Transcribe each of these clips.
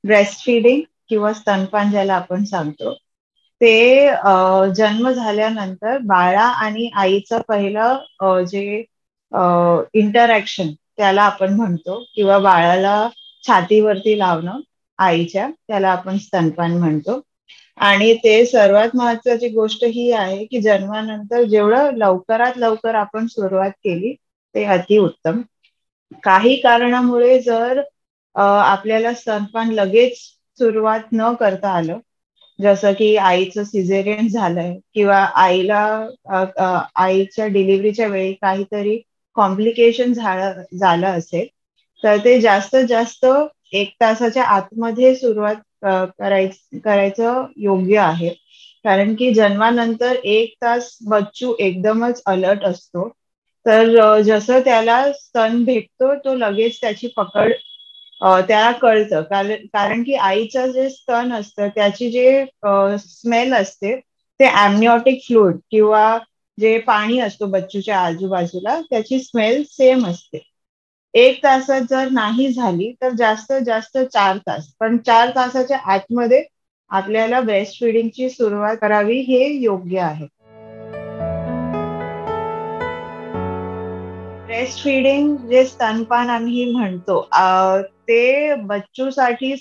Breast feeding किंवा स्तनपान ज्याला आपण सांगतो, ते जन्म झाल्यानंतर बाळा आणि आईचं पहिलं जे इंटरॅक्शन त्याला आपण म्हणतो, किंवा बाळाला छातीवरती लावणं आईच्या, त्याला आपण स्तनपान म्हणतो. आणि ते सर्वात महत्वाची गोष्ट ही आहे की जन्मानंतर जेवढं लवकरात लवकर आपण सुरुवात केली ते अतिउत्तम. काही कारणामुळे जर आपल्याला स्तनपान लगेच सुरुवात न करता आलं, जसं की आईचं सिझेरियन झालंय किंवा आईच्या डिलिव्हरीच्या वेळी काहीतरी कॉम्प्लिकेशन झालं असेल, तर ते जास्तीत जास्त 1 तासाच्या आतमध्ये सुरुवात करायचं योग्य आहे. कारण की जन्मानंतर 1 तास बच्चू एकदमच अलर्ट असतो. तर जसं त्याला स्तन भेटतो तो लगेच त्याची पकड त्याला कळतं. कारण की आईचं जे स्तन असतं त्याची जे स्मेल असते ते ॲमनिओटिक फ्लुइड किंवा जे पाणी असतो बच्चूच्या आजूबाजूला त्याची स्मेल सेम असते. 1 तासात जर नाही झाली तर जास्तीत जास्त 4 तास, पण 4 तासाच्या आतमध्ये आपल्याला ब्रेस्ट फिडिंगची सुरुवात करावी हे योग्य आहे. ब्रेस्ट फीडिंग जे स्तनपान आम्ही म्हणतो, ते बच्चूसाठी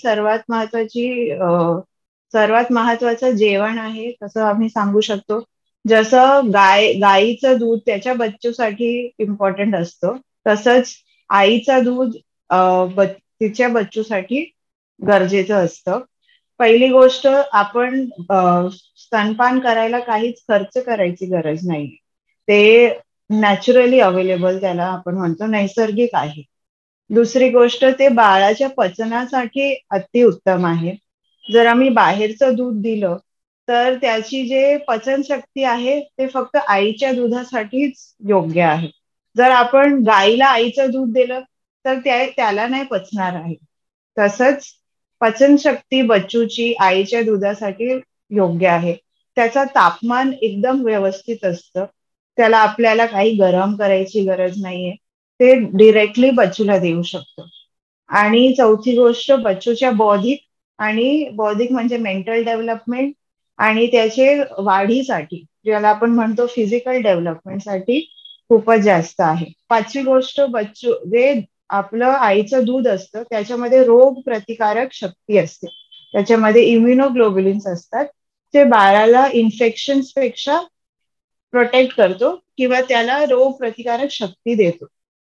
सर्वात महत्वाचं जेवण आहे तसं आम्ही सांगू शकतो. जसं गाईचं दूध त्याच्या बच्चूसाठी इम्पॉर्टंट असतं, तसंच आईचं दूध तिच्या बच्चूसाठी गरजेचं असतं. पहिली गोष्ट, आपण स्तनपान करायला काहीच खर्च करायची गरज नाही. ते नॅचरली अवेलेबल, त्याला आपण म्हणतो नैसर्गिक आहे. दुसरी गोष्ट, ते बाळाच्या पचनासाठी अतिउत्तम आहे. जर आम्ही बाहेरचं दूध दिलं तर त्याची जे पचनशक्ती आहे ते फक्त आईच्या दुधासाठीच योग्य आहे. जर आपण गाईला आईचं दूध दिलं तर त्याला नाही पचणार आहे. तसंच पचनशक्ती बच्चूची आईच्या दुधासाठी योग्य आहे. त्याचं तापमान एकदम व्यवस्थित असतं. त्याला आपल्याला काही गरम करायची गरज नाहीये. ते डिरेक्टली बच्चूला देऊ शकतो. आणि चौथी गोष्ट, बच्चूच्या बौद्धिक म्हणजे मेंटल डेव्हलपमेंट आणि त्याचे वाढीसाठी, ज्याला आपण म्हणतो फिजिकल डेव्हलपमेंटसाठी खूपच जास्त आहे. पाचवी गोष्ट, बच्चू जे आपलं आईचं दूध असतं त्याच्यामध्ये रोग प्रतिकारक शक्ती असते. त्याच्यामध्ये इम्युनोग्लोब्युलिन्स असतात, जे बाळाला इन्फेक्शन्स पेक्षा प्रोटेक्ट करतो किंवा त्याला रोग प्रतिकारक शक्ती देतो.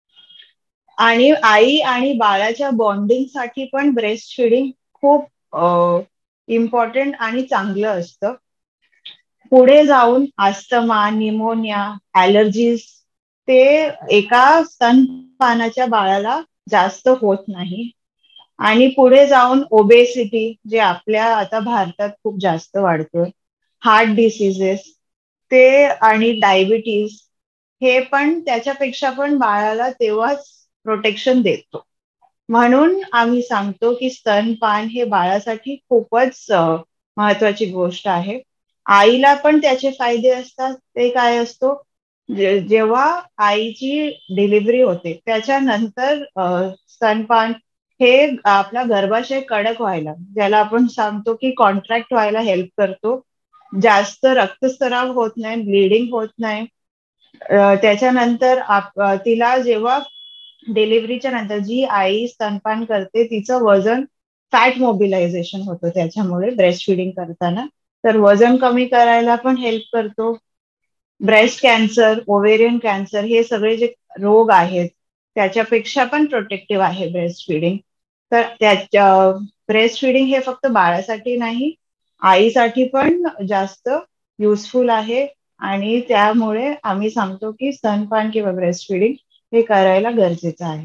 आणि आई आणि बाळाच्या बॉन्डिंगसाठी पण ब्रेस्ट फिडिंग खूप इम्पॉर्टंट आणि चांगलं असतं. पुढे जाऊन अस्थमा, निमोनिया, ॲलर्जीज ते एका स्तनपानाच्या बाळाला जास्त होत नाही. आणि पुढे जाऊन ओबेसिटी, जे आपल्या आता भारतात खूप जास्त वाढतोय, हार्ट डिसिजेस ते, आणि डायबिटीज, हे पण त्याच्यापेक्षा पण बाळाला तेव्हाच प्रोटेक्शन देतो. म्हणून आम्ही सांगतो की स्तनपान हे बाळासाठी खूपच महत्वाची गोष्ट आहे. आईला पण त्याचे फायदे असतात. ते काय असतो, जेव्हा आईची डिलिव्हरी होते त्याच्यानंतर स्तनपान हे आपला गर्भाशय कडक व्हायला, ज्याला आपण सांगतो की कॉन्ट्रॅक्ट व्हायला हेल्प करतो. जास्त रक्तस्राव होत नाही, ब्लिडिंग होत नाही. त्याच्यानंतर तिला जेव्हा डिलिव्हरीच्या नंतर जी आई स्तनपान करते तिचं वजन, फॅट मोबिलायझेशन होतं त्याच्यामुळे ब्रेस्ट फिडिंग करताना, तर वजन कमी करायला पण हेल्प करतो. ब्रेस्ट कॅन्सर, ओव्हेरियन कॅन्सर, हे सगळे जे रोग आहेत त्याच्यापेक्षा पण प्रोटेक्टिव्ह आहे ब्रेस्ट फिडिंग. तर त्याच्या ब्रेस्ट फिडिंग हे फक्त बाळासाठी नाही, आईसाठी पण जास्त युजफुल आहे. आणि त्यामुळे आम्ही सांगतो की स्तनपान किंवा ब्रेस्ट फिडिंग हे करायला गरजेचं आहे.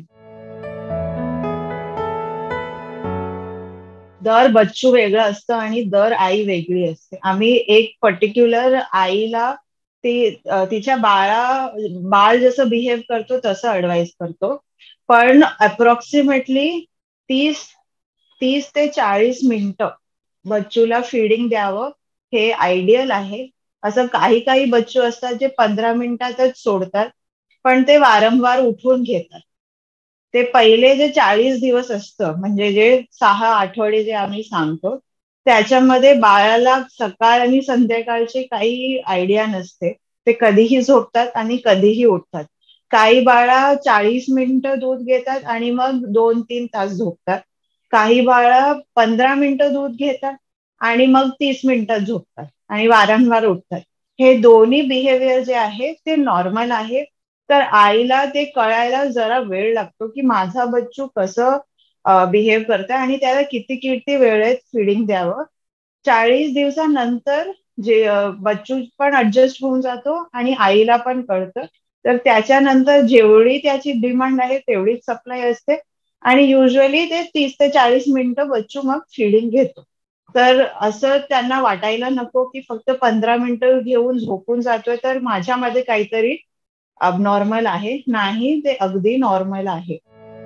दर बच्चू वेगळं असतं आणि दर आई वेगळी असते. आम्ही एक पर्टिक्युलर आईला तिच्या बाळ जसं बिहेव करतो तसं ऍडवाइस करतो. पण अप्रॉक्सिमेटली 30 ते 40 मिनिटं बच्चूला फिडिंग द्यावं हे आयडियल आहे. असं काही काही बच्चू असतात जे 15 मिनिटातच सोडतात, पण ते वारंवार उठवून घेतात. ते पहिले जे 40 दिवस असतं, म्हणजे जे 6 आठवडे जे आम्ही सांगतो, त्याच्यामध्ये बाळाला सकाळ आणि संध्याकाळची काही आयडिया नसते. ते कधीही झोपतात आणि कधीही उठतात. काही बाळा 40 मिनिटं दूध घेतात आणि मग 2-3 तास झोपतात. काही बाळा 15 मिनिटं दूध घेतात आणि मग 30 मिनिटात झोपतात आणि वारंवार उठतात. हे दोन्ही बिहेवियर जे आहे ते नॉर्मल आहे. तर आईला ते कळायला जरा वेळ लागतो, की माझा बच्चू कसं बिहेव करतोय आणि त्याला किती किती वेळेत फिडिंग द्यावं. 40 दिवसानंतर जे बच्चू पण ऍडजस्ट होऊन जातो आणि आईला पण कळतं. तर त्याच्यानंतर जेवढी त्याची डिमांड आहे तेवढीच सप्लाय असते आणि युजली ते 30 ते 40 मिनिटं बच्चू मग फिडिंग घेतो. तर असं त्यांना वाटायला नको, की फक्त 15 मिनिटं घेऊन झोपून जातोय तर माझ्यामध्ये काहीतरी अबनॉर्मल आहे. नाही, ते अगदी नॉर्मल आहे.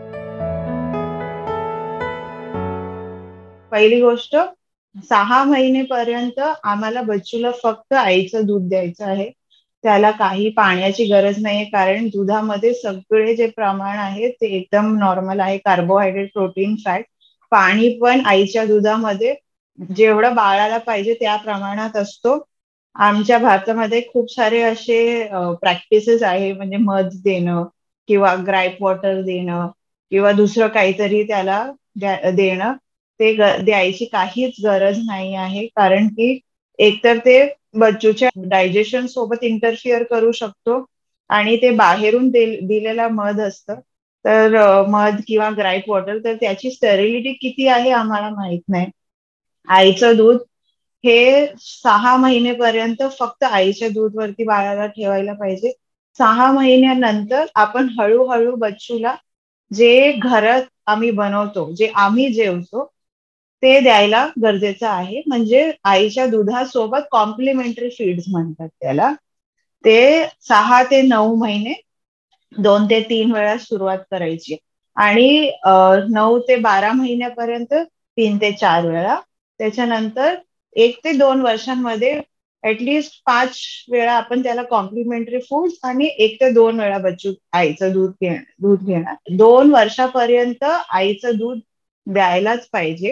पहिली गोष्ट, 6 महिनेपर्यंत आम्हाला बच्चूला फक्त आईचं दूध द्यायचं आहे. त्याला काही पाण्याची गरज नाहीये, कारण दुधामध्ये सगळे जे प्रमाण आहे ते एकदम नॉर्मल आहे. Carbohydrate, protein, fat. पाणी पण आईच्या दुधामध्ये जेवढं बाळाला पाहिजे त्या प्रमाणात असतो. आमच्या भारतामध्ये खूप सारे असे प्रॅक्टिसेस आहे, म्हणजे मध देणं किंवा ग्राईप वॉटर देणं किंवा दुसरं काहीतरी त्याला देणं. ते द्यायची काहीच गरज नाही आहे, कारण की एकतर ते बच्चूच्या डायजेशन सोबत इंटरफिअर करू शकतो आणि ते बाहेरून दिलेला मध असतं. तर मध किंवा ग्राईप वॉटर, तर त्याची स्टेरिलिटी किती आहे आम्हाला माहित नाही. आईचं दूध हे 6 महिनेपर्यंत फक्त आईच्या दूधवरती बाळाला ठेवायला पाहिजे. 6 महिन्यानंतर आपण हळूहळू बच्चूला जे घरात आम्ही बनवतो, जे आम्ही जेवतो, ते द्यायला गरजेचं आहे. म्हणजे आईच्या दुधासोबत कॉम्प्लिमेंटरी फीड्स म्हणतात त्याला. ते 6 ते 9 महिने 2 ते 3 वेळा सुरुवात करायची आणि 9 ते 12 महिन्यापर्यंत 3 ते 4 वेळा. त्याच्यानंतर 1 ते 2 वर्षांमध्ये ऍटलिस्ट 5 वेळा आपण त्याला कॉम्प्लिमेंटरी फूड आणि 1 ते 2 वेळा बच्चू आईचं दूध घेणार. 2 वर्षापर्यंत आईचं दूध द्यायलाच पाहिजे.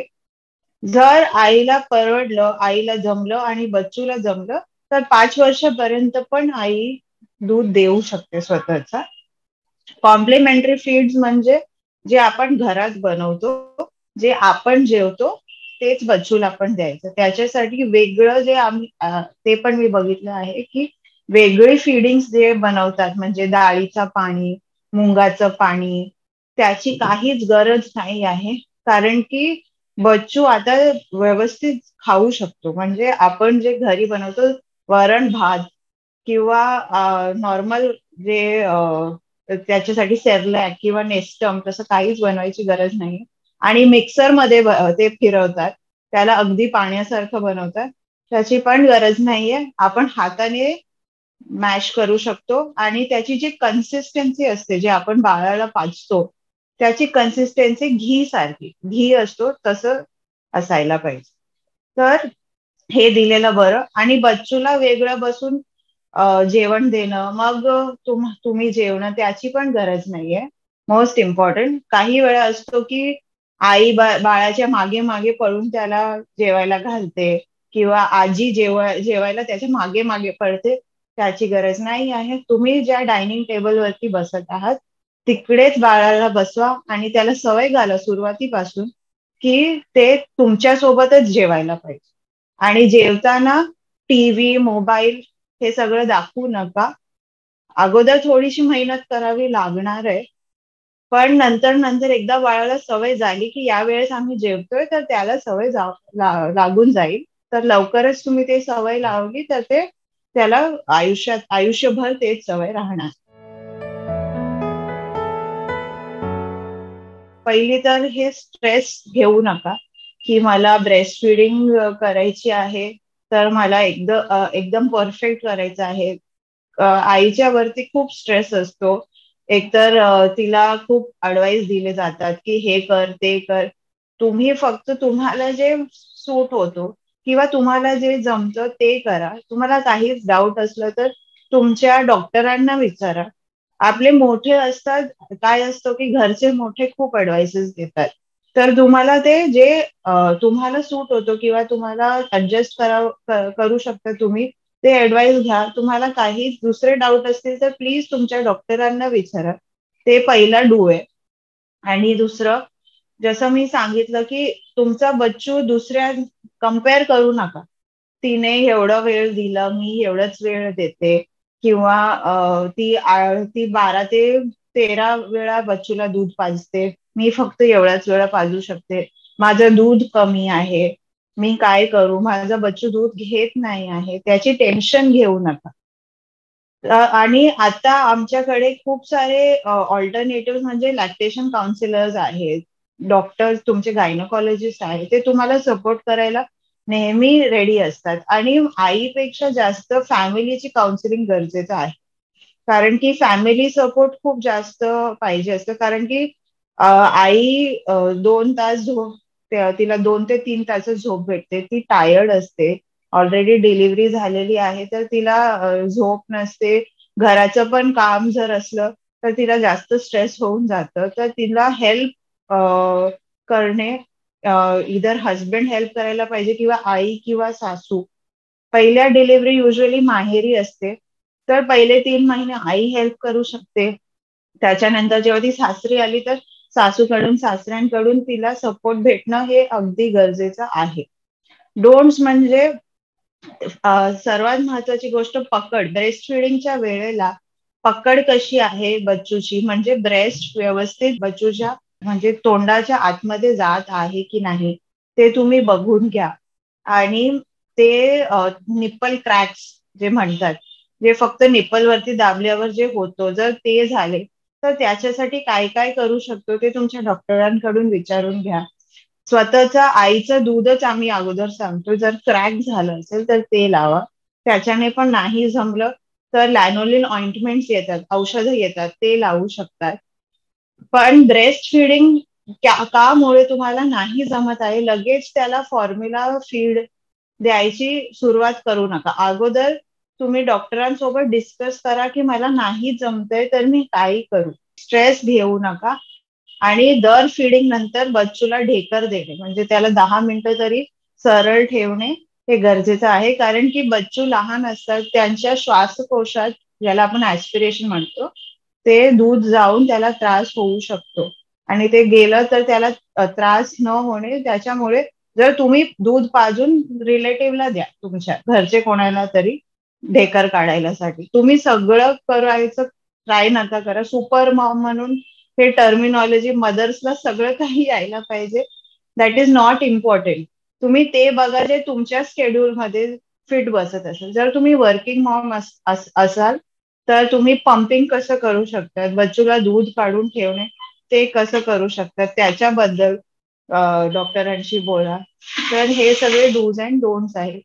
जर आईला परवडलं, आईला जमलं आणि बच्चूला जमलं, तर 5 वर्षापर्यंत पण आई दूध देऊ शकते स्वतःचा. कॉम्प्लिमेंटरी फीड्स म्हणजे जे आपण घरात बनवतो, जे आपण जेवतो, तेच बच्चूला पण द्यायचं. त्याच्यासाठी वेगळं जे आम्ही ते पण मी बघितलं आहे, की वेगळी फिडिंग्स जे बनवतात, म्हणजे डाळीचं पाणी, मुंगाचं पाणी, त्याची काहीच गरज नाही आहे. कारण की बच्चू आता व्यवस्थित खाऊ शकतो. म्हणजे आपण जे घरी बनवतो, वरण भात किंवा नॉर्मल जे त्याच्यासाठी सेरलॅक किंवा नेस्टम तसं काहीच बनवायची गरज नाही. आणि मिक्सरमध्ये ते फिरवतात, त्याला अगदी पाण्यासारखं बनवतात. त्याची पण गरज नाहीये. आपण हाताने मॅश करू शकतो आणि त्याची जी कन्सिस्टन्सी असते, जे आपण बाळाला पाजतो, त्याची कन्सिस्टन्सी घी सारखी, घी असतो तसं असायला पाहिजे. तर हे दिलेलं बरं. आणि बच्चूला वेगळं बसून जेवण देणं, मग तुम्ही जेवणं, त्याची पण गरज नाहीये. मोस्ट इम्पॉर्टंट, काही वेळा असतो की आई बाळाच्या मागे मागे पळून त्याला जेवायला घालते किंवा आजी जेवायला त्याच्या मागे मागे पळते. त्याची गरज नाही आहे. तुम्ही ज्या डायनिंग टेबलवरती बसत आहात तिकडेच बाळाला बसवा आणि त्याला सवय घाला सुरुवातीपासून, की ते तुमच्या सोबतच जेवायला पाहिजे. आणि जेवताना टीव्ही, मोबाईल हे सगळं दाखवू नका. अगोदर थोडीशी मेहनत करावी लागणार आहे, पण नंतर नंतर एकदा बाळाला सवय झाली, की या वेळेस आम्ही जेवतोय, तर त्याला सवय लागून जाईल. तर लवकरच तुम्ही ते सवय लावली तर ते त्याला आयुष्यभर तेच सवय राहणार. पहिली तर हे स्ट्रेस घेऊ नका, की मला ब्रेस्ट फिडिंग करायची आहे, तर मला एकदम परफेक्ट करायचं आहे. आईच्या वरती खूप स्ट्रेस असतो. एकतर तिला खूप ऍडवाइस दिले जातात, की हे कर, ते कर. तुम्ही फक्त तुम्हाला जे सूट होतो किंवा तुम्हाला जे जमतं ते करा. तुम्हाला काहीच डाऊट असलं तर तुमच्या डॉक्टरांना विचारा. आपले मोठे असतात, काय असतं की घरचे मोठे खूप ऍडवाइसेस देतात. तर तुम्हाला ते जे तुम्हाला सूट होतो किंवा तुम्हाला ऍडजस्ट करू शकता तुम्ही, ते ऍडवाइस घ्या. तुम्हाला काही दुसरे डाऊट असतील तर प्लीज तुमच्या डॉक्टरांना विचारा. ते पहिला डू आहे. आणि दुसरं, जसं मी सांगितलं की तुमचा बच्चू दुसऱ्या कम्पेअर करू नका. तिने एवढा वेळ दिला, मी एवढाच वेळ देते, किंवा ती 12 ते 13 वेळा बच्चूला दूध पाजते, मी फक्त एवढाच वेळा पाजू शकते, माझं दूध कमी आहे, मी काय करू, माझा बच्चू दूध घेत नाही आहे, त्याची टेन्शन घेऊ नका. आणि आता आमच्याकडे खूप सारे ऑल्टरनेटिव्ह म्हणजे लॅक्टेशन काउन्सिलर्स आहेत, डॉक्टर्स तुमचे गायनोकॉलॉजिस्ट आहेत, ते तुम्हाला सपोर्ट करायला नेहमी रेडी असतात. आणि आईपेक्षा जास्त फॅमिलीची काउन्सिलिंग गरजेचं आहे. कारण की फॅमिली सपोर्ट खूप जास्त पाहिजे असतं. कारण की आई 2 तास झोप, तिला 2 ते 3 तास झोप भेटते, ती टायर्ड असते, ऑलरेडी डिलिव्हरी झालेली आहे, तर तिला झोप नसते. घराचं पण काम जर असलं तर तिला जास्त स्ट्रेस होऊन जातं, तर तिला हेल्प करणे, इधर हस्बंड हेल्प करायला पाहिजे किंवा आई किंवा सासू. पहिल्या डिलिव्हरी युजली माहेरी असते, तर पहिले 3 महिने आई हेल्प करू शकते. त्याच्यानंतर जेव्हा ती सासरी आली तर सासूकडून सासऱ्यांकडून तिला सपोर्ट भेटणं हे अगदी गरजेचं आहे. डोंट्स म्हणजे सर्वात महत्वाची गोष्ट पकड. ब्रेस्ट फिडिंगच्या वेळेला पकड कशी आहे बच्चूची, म्हणजे ब्रेस्ट व्यवस्थित बच्चूच्या म्हणजे तोंडाच्या आतमध्ये जात आहे की नाही, ते तुम्ही बघून घ्या. आणि ते निप्पल क्रॅक्स जे म्हणतात, जे फक्त निप्पल वरती दाबल्यावर जे होतो, जर ते झाले तर त्याच्यासाठी काय काय करू शकतो ते तुमच्या डॉक्टरांकडून विचारून घ्या. स्वतःचा आईचं दूधच आम्ही अगोदर सांगतो, जर क्रॅक झालं असेल तर ते लावा. त्याच्याने पण नाही जमलं तर लॅनोलिन ऑइंटमेंट्स येतात, औषधं येतात, ते लावू शकतात. पण ब्रेस्ट फिडिंग कामुळे तुम्हाला नाही जमत आहे, लगेच त्याला फॉर्म्युला फीड द्यायची सुरुवात करू नका. अगोदर तुम्ही डॉक्टरांसोबत डिस्कस करा की मला नाही जमतंय तर मी काय करू. स्ट्रेस घेऊ नका. आणि दर फिडिंग नंतर बच्चूला ढेकर देणे, म्हणजे त्याला 10 मिनिटं तरी सरळ ठेवणे हे गरजेचं आहे. कारण की बच्चू लहान असतात, त्यांच्या श्वासकोशात, ज्याला आपण ऍस्पिरेशन म्हणतो, ते दूध जाऊन त्याला त्रास होऊ शकतो. आणि ते गेलं तर त्याला त्रास न होणे, त्याच्यामुळे जर तुम्ही दूध पाजून रिलेटिव्हला द्या, तुमच्या घरचे कोणाला तरी ढेकर काढायलासाठी. तुम्ही सगळं करायचं ट्राय नका करा. सुपर मॉम म्हणून हे टर्मिनॉलॉजी, मदर्सला सगळं काही यायला पाहिजे, दॅट इज नॉट इम्पॉर्टंट. तुम्ही ते बघा जे तुमच्या स्केड्यूल मध्ये फिट बसत असेल. जर तुम्ही वर्किंग मॉम असाल तर तुम्ही पंपिंग कसं करू शकतात, बच्चूला दूध काढून ठेवणे ते कसं करू शकतात, त्याच्याबद्दल डॉक्टरांशी बोला. तर हे सगळे डूज अँड डोंट्स आहेत.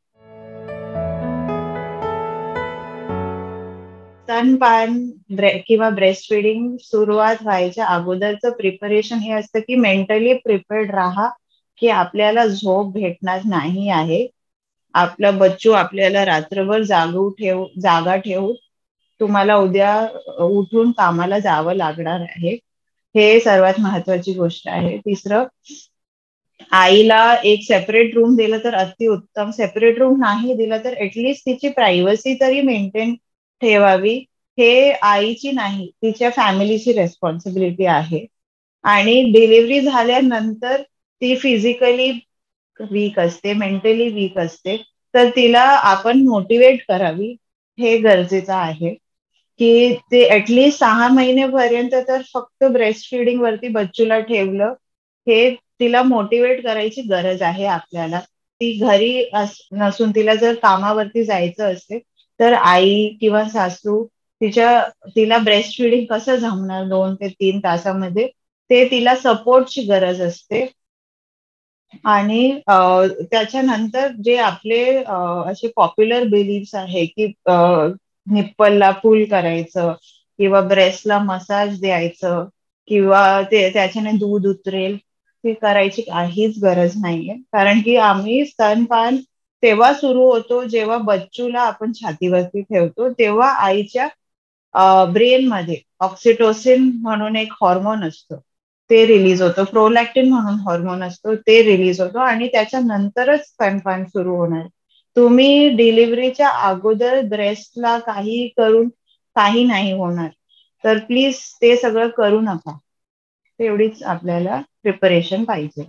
स्तनपान किंवा ब्रेस्ट फिडिंग सुरुवात व्हायच्या अगोदरचं प्रिपरेशन हे असतं की मेंटली प्रिपेअर्ड राहा की आपल्याला झोप भेटणार नाही आहे. आपला बच्चू आपल्याला रात्रभर जागा ठेवू, तुम्हाला उद्या उठून कामाला जावं लागणार आहे. हे सर्वात महत्वाची गोष्ट आहे. तिसरं, आईला एक सेपरेट रूम दिलं तर अतिउत्तम. सेपरेट रूम नाही दिला तर ऍटलीस्ट तिची प्रायव्हसी तरी मेंटेन ठेवावी. हे आईची नाही, तिच्या फॅमिलीची रेस्पॉन्सिबिलिटी आहे. आणि डिलिव्हरी झाल्यानंतर ती फिजिकली वीक असते, मेंटली वीक असते, तर तिला आपण मोटिवेट करावी, हे गरजेचं आहे. की ते ऍटलीस्ट 6 महिनेपर्यंत तर फक्त ब्रेस्ट फिडिंग वरती बच्चूला ठेवलं, हे तिला मोटिवेट करायची गरज आहे आपल्याला. ती घरी नसून तिला जर कामावरती जायचं असेल तर आई किंवा सासू तिला ब्रेस्ट फिडिंग कसं जमणार 2 ते 3 तासामध्ये, ते तिला सपोर्टची गरज असते. आणि त्याच्यानंतर जे आपले असे पॉप्युलर बिलीफ्स आहे की निप्पलला पुल करायचं किंवा ब्रेस्टला मसाज द्यायचं किंवा त्याच्याने दूध उतरेल, ते करायची काहीच गरज नाहीये. कारण की आम्ही स्तनपान तेव्हा सुरू होतो जेव्हा बच्चूला आपण छातीवरती ठेवतो, तेव्हा आईच्या ब्रेनमध्ये ऑक्सिटोसिन म्हणून एक हॉर्मोन असतो, ते रिलीज होतं. प्रोलॅक्टिन म्हणून हॉर्मोन असतो, ते रिलीज होतो आणि त्याच्यानंतरच स्तनपान सुरू होणार. तुम्ही डिलिव्हरीच्या अगोदर ब्रेस्टला काही करून काही नाही होणार. तर प्लीज ते सगळं करू नका. तेवढीच आपल्याला प्रिपरेशन पाहिजे.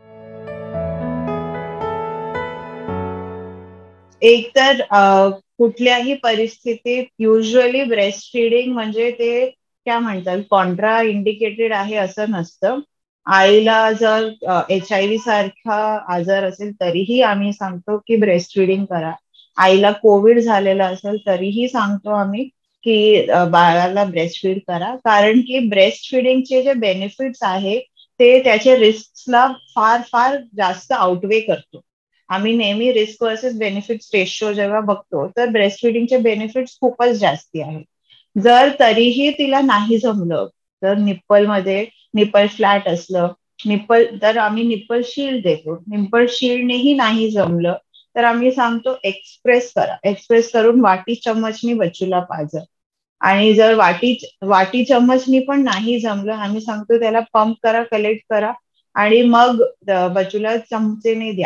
एकतर कुठल्याही परिस्थितीत युजली ब्रेस्ट फिडिंग म्हणजे ते काय म्हणतात कॉन्ट्रा इंडिकेटेड आहे असं नसतं. आईला जर HIV सारखा आजार असेल तरीही आम्ही सांगतो की ब्रेस्ट फिडिंग करा. आईला कोविड झालेला असेल तरीही सांगतो आम्ही की बाळाला ब्रेस्ट फीड करा. कारण की ब्रेस्ट फिडिंगचे जे बेनिफिट्स आहे ते त्याचे रिस्कला फार फार जास्त आउटवे करतो. आम्ही नेहमी रिस्क वर्सेस बेनिफिट्स रेशो जेव्हा बघतो तर ब्रेस्ट फिडिंगचे बेनिफिट्स खूपच जास्ती आहेत. जर तरीही तिला नाही जमलं तर निप्पल फ्लॅट असलं, निप्पल तर आम्ही निप्पल शील्ड देतो. निप्पल शील्डनेही नाही जमलं तर आम्ही सांगतो एक्सप्रेस करा. एक्सप्रेस करून वाटी चम्मचनी बच्चूला पाजा. आणि जर वाटी चम्मचनी पण नाही जमलं, आम्ही सांगतो त्याला पंप करा, कलेक्ट करा आणि मग बच्चूला चमचेने द्या.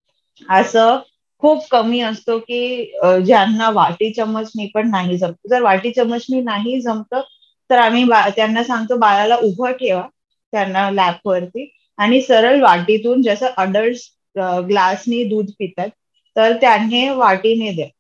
असं खूप कमी असतो की ज्यांना वाटी चम्मचनी पण नाही जमत. जर वाटी चम्मचनी नाही जमत तर आम्ही त्यांना सांगतो बाळाला उभं ठेवा त्यांना लॅपवरती आणि सरळ वाटीतून जसं अडल्ट ग्लासनी दूध पितात तर त्यांनी वाटीने द्या.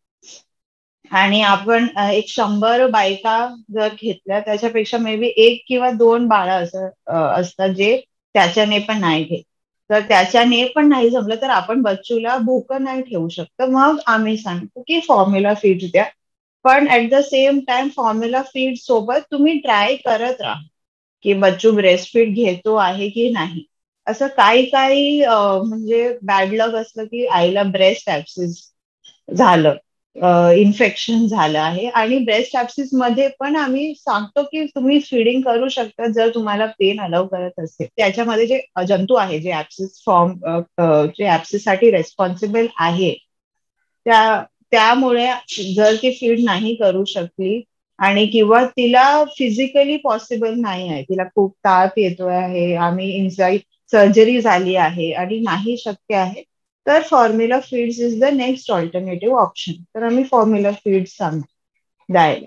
आणि आपण एक 100 बायका जर घेतल्या त्याच्यापेक्षा मे बी 1 किंवा 2 बाळं असं असतात जे त्याच्याने पण नाही घेत. तर त्याच्याने पण नाही जमलं तर आपण बच्चूला भोकं नाही ठेवू शकतो. मग आम्ही सांगतो की फॉर्म्युला फीड द्या. पण at the same time formula feed सोबत तुम्ही ट्राय करत राहा की बच्चू ब्रेस्ट फीड घेतो आहे की नाही. असं काही काही म्हणजे बॅड लक असलं की आईला ब्रेस्ट ऍप्सिस झालं, इन्फेक्शन झालं आहे आणि ब्रेस्ट ऍप्सिस मध्ये पण आम्ही सांगतो की तुम्ही फीडिंग करू शकता जर तुम्हाला पेन अलाव करत असेल. त्याच्यामध्ये जे जंतू आहे जे ऍप्सिस जे ऍप्सिस साठी रेस्पॉन्सिबल आहे त्यामुळे जर ती फीड नाही करू शकली आणि किंवा तिला फिजिकली पॉसिबल नाही आहे, तिला खूप ताप येतोय आहे, आम्ही सर्जरी झाली आहे आणि नाही शक्य आहे तर formula feeds is the next alternative option. तर आम्ही फॉर्म्युला फीड्स सांगतो द्यायला.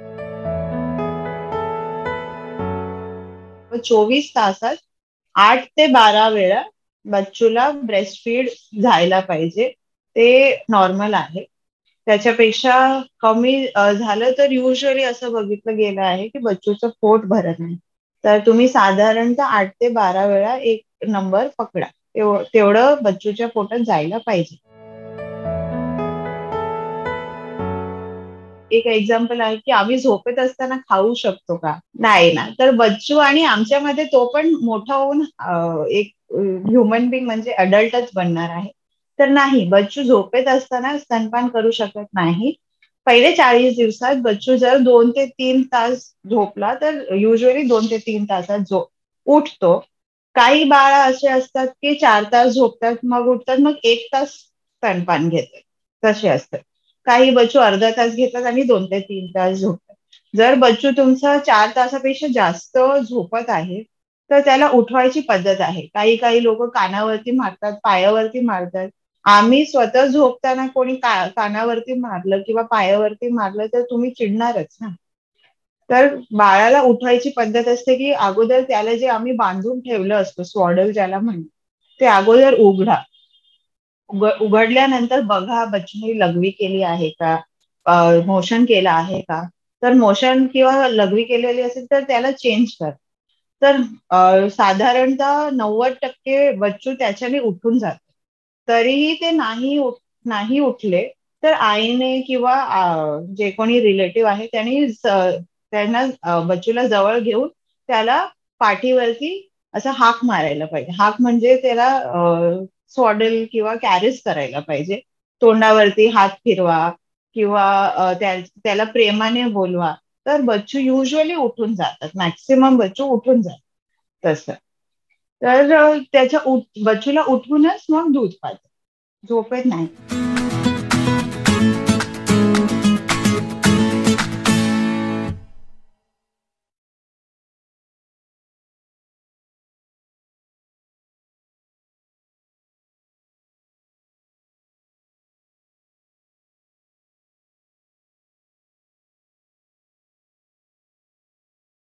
24 तासात 8 ते 12 वेळा बच्चूला ब्रेस्ट फीड जायला पाहिजे. ते नॉर्मल आहे. त्याच्यापेक्षा कमी झालं तर युजली असं बघितलं गेलं आहे की बच्चूचं पोट भरत नाही. तर तुम्ही साधारणतः 8 ते 12 वेळा एक नंबर पकडा. तेवढं बच्चूच्या पोटात जायला पाहिजे. एक एक्झाम्पल आहे की आम्ही झोपेत असताना खाऊ शकतो का? नाही ना. तर बच्चू आणि आमच्यामध्ये तो पण मोठा होऊन एक ह्युमन बिंग म्हणजे अडल्टच बनणार आहे. तर नाही, बच्चू झोपेत असताना स्तनपान करू शकत नाही. पहिले 40 दिवसात बच्चू जर 2 ते 3 तास झोपला तर युजली 2 ते 3 तासात उठतो. काही बाळ असे असतात की 4 तास झोपतात, मग उठतात, मग 1 तास स्तनपान घेतात. तसे असतात. काही बच्चू अर्धा तास घेतात आणि 2 ते 3 तास झोपतात. जर बच्चू तुमचा 4 तासापेक्षा जास्त झोपत आहे तर त्याला उठवायची पद्धत आहे. काही काही लोक कानावरती मारतात, पायावरती मारतात. आम्ही स्वतः झोपताना कोणी कानावरती मारलं किंवा पायावरती मारलं तर तुम्ही चिडणारच ना. तर बाळाला उठवायची पद्धत असते की अगोदर त्याला जे आम्ही बांधून ठेवलं असतं स्वॉडल ज्याला म्हणतो ते अगोदर उघडा. उघडल्यानंतर बघा बच्चूने लघवी केली आहे का, मोशन केलं आहे का. तर मोशन किंवा लघवी केलेली असेल तर त्याला चेंज कर. तर साधारणतः 90% बच्चू त्याच्याने उठून जातात. तरीही ते नाही उठले तर आईने किंवा जे कोणी रिलेटिव्ह आहे त्यांना बच्चूला जवळ घेऊन त्याला पाठीवरती असं हाक मारायला पाहिजे. हाक म्हणजे त्याला स्वॉडल किंवा कॅरेज करायला पाहिजे. तोंडावरती हात फिरवा किंवा त्याला प्रेमाने बोलवा. तर बच्चू युजली उठून जातात. मॅक्सिमम बच्चू उठून जातात तसं. तर बच्चूला उठूनच मग दूध पाजतात, झोपेत नाही.